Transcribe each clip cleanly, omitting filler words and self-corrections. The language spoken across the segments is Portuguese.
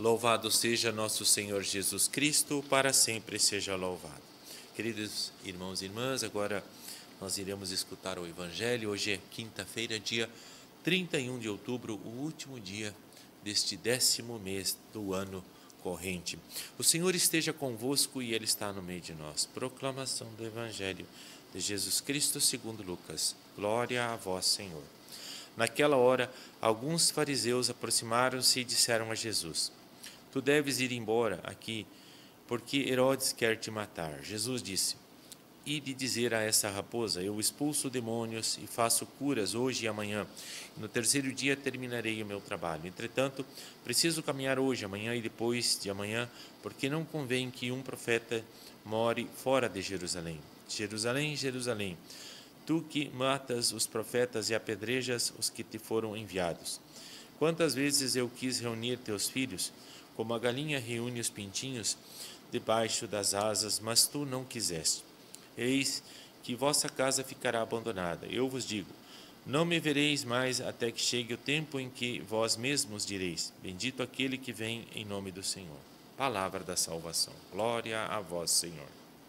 Louvado seja nosso Senhor Jesus Cristo, para sempre seja louvado. Queridos irmãos e irmãs, agora nós iremos escutar o Evangelho. Hoje é quinta-feira, dia 31 de outubro, o último dia deste 10º mês do ano corrente. O Senhor esteja convosco e Ele está no meio de nós. Proclamação do Evangelho de Jesus Cristo segundo Lucas. Glória a vós, Senhor. Naquela hora, alguns fariseus aproximaram-se e disseram a Jesus: Tu deves ir embora aqui, porque Herodes quer te matar. Jesus disse: Ide dizer a essa raposa: Eu expulso demônios e faço curas hoje e amanhã. No terceiro dia terminarei o meu trabalho. Entretanto, preciso caminhar hoje, amanhã e depois de amanhã, porque não convém que um profeta more fora de Jerusalém. Jerusalém, Jerusalém, tu que matas os profetas e apedrejas os que te foram enviados. Quantas vezes eu quis reunir teus filhos, como a galinha reúne os pintinhos debaixo das asas, mas tu não quiseste. Eis que vossa casa ficará abandonada. Eu vos digo, não me vereis mais até que chegue o tempo em que vós mesmos direis: Bendito aquele que vem em nome do Senhor. Palavra da salvação. Glória a vós, Senhor.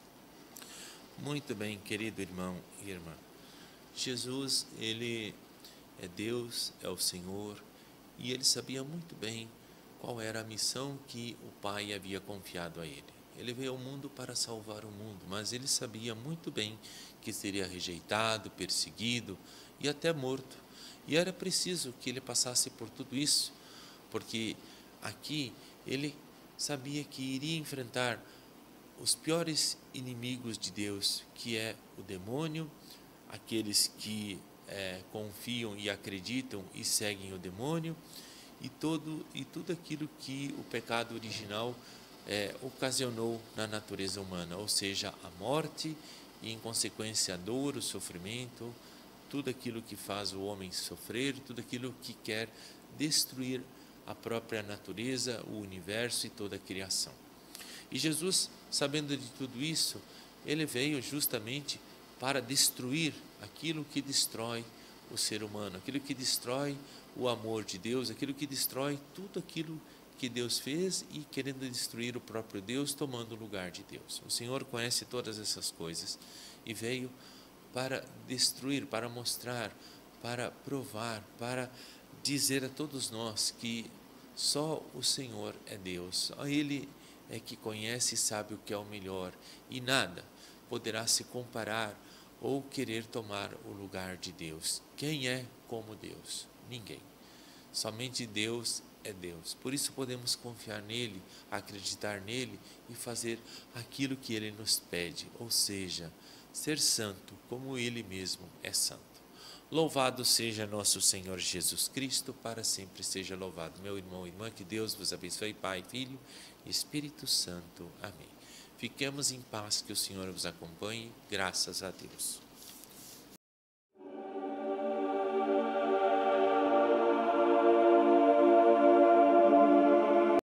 Muito bem, querido irmão e irmã. Jesus, Ele é Deus, é o Senhor, e Ele sabia muito bem qual era a missão que o Pai havia confiado a Ele. Ele veio ao mundo para salvar o mundo, mas Ele sabia muito bem que seria rejeitado, perseguido e até morto. E era preciso que Ele passasse por tudo isso, porque aqui Ele sabia que iria enfrentar os piores inimigos de Deus, que é o demônio, aqueles que confiam e acreditam e seguem o demônio, e tudo aquilo que o pecado original ocasionou na natureza humana, ou seja, a morte e, em consequência, a dor, o sofrimento, tudo aquilo que faz o homem sofrer, tudo aquilo que quer destruir a própria natureza, o universo e toda a criação. E Jesus, sabendo de tudo isso, Ele veio justamente para destruir aquilo que destrói o ser humano, aquilo que destrói o amor de Deus, aquilo que destrói tudo aquilo que Deus fez e querendo destruir o próprio Deus, tomando o lugar de Deus. O Senhor conhece todas essas coisas e veio para destruir, para mostrar, para provar, para dizer a todos nós que só o Senhor é Deus, só Ele é que conhece e sabe o que é o melhor, e nada poderá se comparar ou querer tomar o lugar de Deus. Quem é como Deus? Ninguém. Somente Deus é Deus. Por isso podemos confiar nele, acreditar nele e fazer aquilo que ele nos pede, ou seja, ser santo como ele mesmo é santo. Louvado seja nosso Senhor Jesus Cristo, para sempre seja louvado. Meu irmão e irmã, que Deus vos abençoe, Pai, Filho e Espírito Santo. Amém. Fiquemos em paz, que o Senhor vos acompanhe, graças a Deus.